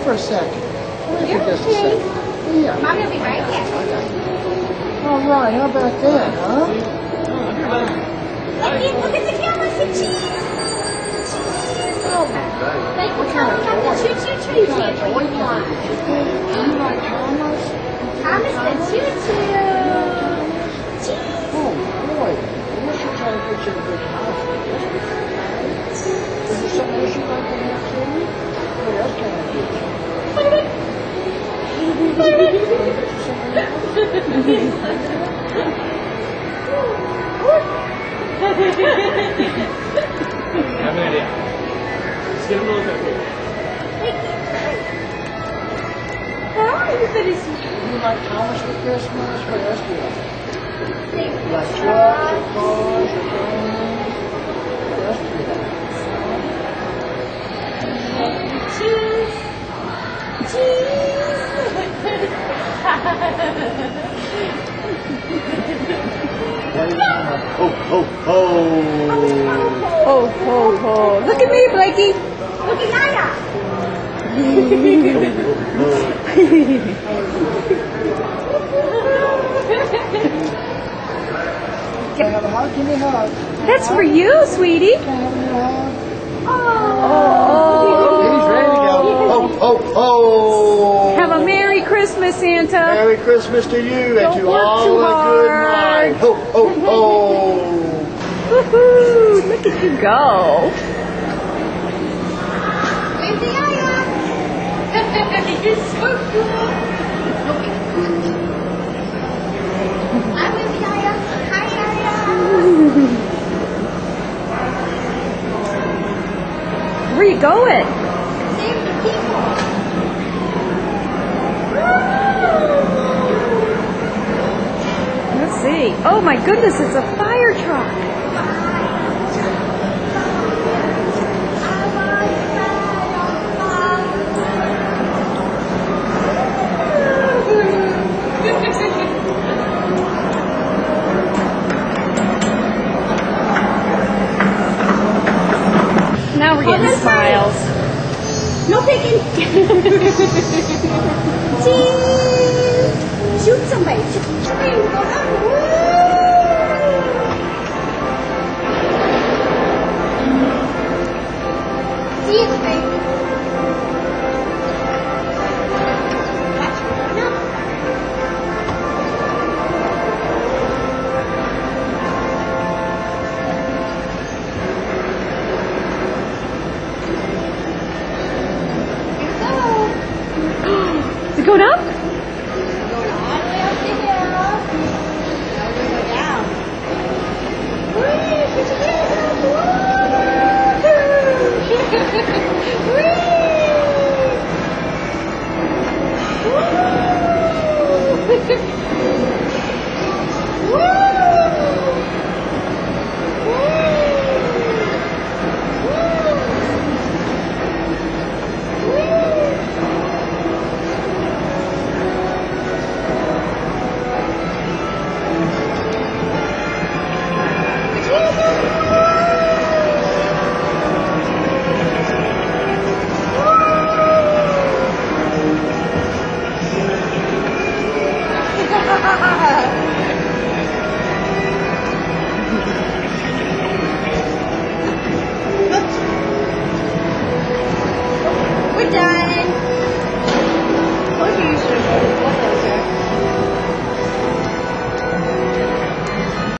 for a second. Come here for just a second. Yeah. Mommy will be right back. All right, how about that, huh? Look at the camera, say cheese. Cheese. Like, what kind of choo-choo-choo you want? Do you like Thomas? Thomas the choo-choo. Cheese. Oh, boy. I wish you try to get you a big house. Is there something else you'd like to have, too? What else can I get you? I have an idea. Let's get him to look up here. You like Thomas for Christmas? What else do you like? You like trucks or cars or trains? What else do you like? Cheese. Cheese. Ho, ho, ho! Ho, ho, ho. Look at me, Blakey. Look at Yaya. Can I have a hug? Give me a hug. That's for you, sweetie. Can I have a hug? Oh. He's ready to go. Ho, ho, ho! Have a Merry Christmas, Santa. Merry Christmas to you and Don't to work all too a good hard. night. Ho, ho, ho! Woohoo! Look at you go. Wave to Yaya. You're so cool. Okay. I'm with Yaya. Hi, Yaya. Where are you going? Save the people. Let's see. Oh my goodness, it's a fire truck. Now we're getting smiles. No picking. Cheese. Shoot somebody. See you, baby. Is it going up?